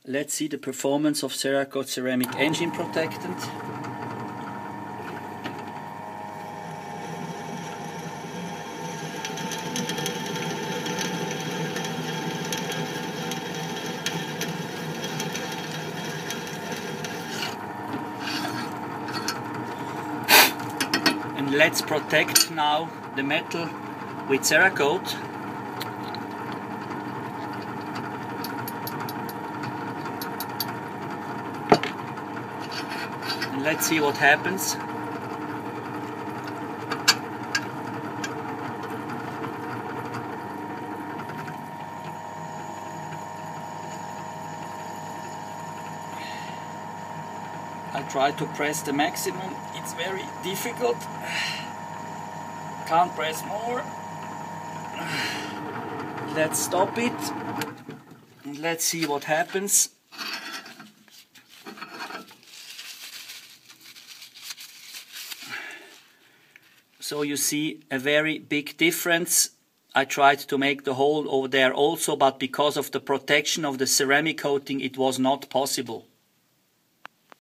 Let's see the performance of Ceracoat ceramic engine protectant. And let's protect now the metal with Ceracoat. Let's see what happens. I try to press the maximum. It's very difficult. Can't press more. Let's stop it. And let's see what happens. So you see a very big difference. I tried to make the hole over there also, but because of the protection of the ceramic coating, it was not possible.